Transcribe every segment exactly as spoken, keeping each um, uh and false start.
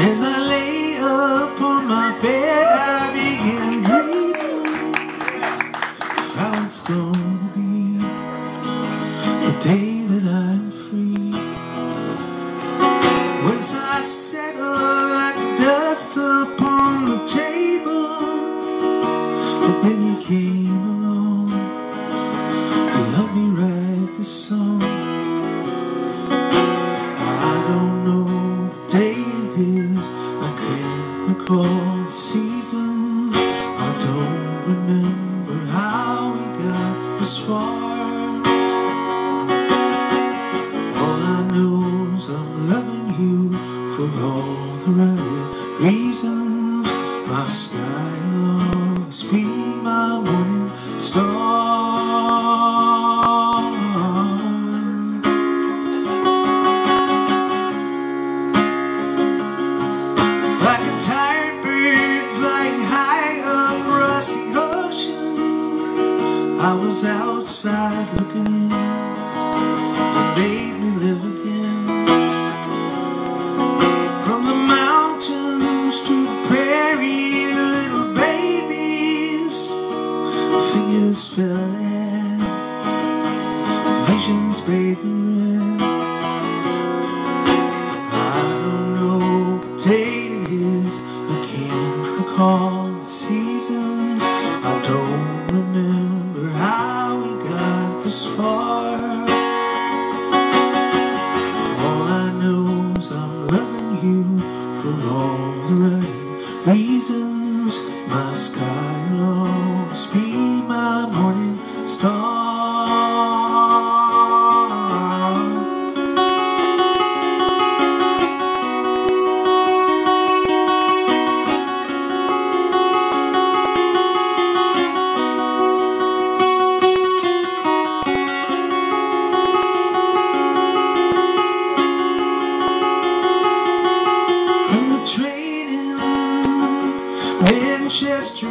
As I lay upon my bed, I began dreaming of how it's gonna be the day that I'm free. Once I settle like dust upon the table, but then you came along to help me write this song. I don't know what day it is, I can't recall the season, I don't remember how we got this far. All I know is I'm loving you for all the right reasons. My sky will always be my morning star. Like a tired bird flying high across the ocean, I was outside looking in, it made me live again. From the mountains to the prairie, little babies, figures fell in, visions bathed in red. I don't know what day it is, I can't recall the seasons, I don't remember how we got this far. All I know is I'm loving you for all the right reasons. My sky will always be my morning star. Trading Manchester,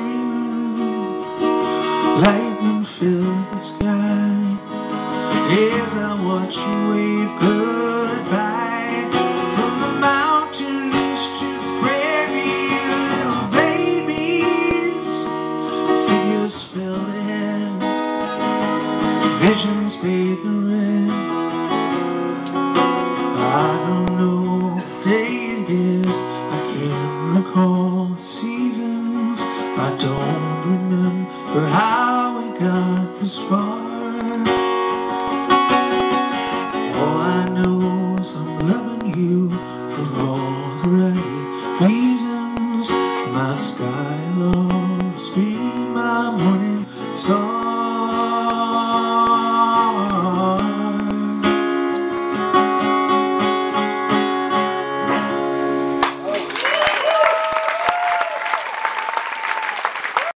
lightning fills the sky as I watch you wave goodbye. From the mountains to the prairie, little babies, figures fill in, visions bathe the red. I don't know what day it is, I can't recall the seasons, I don't remember how we got this far. All I know is I'm loving you for all the right reasons. My sky will always be my morning star.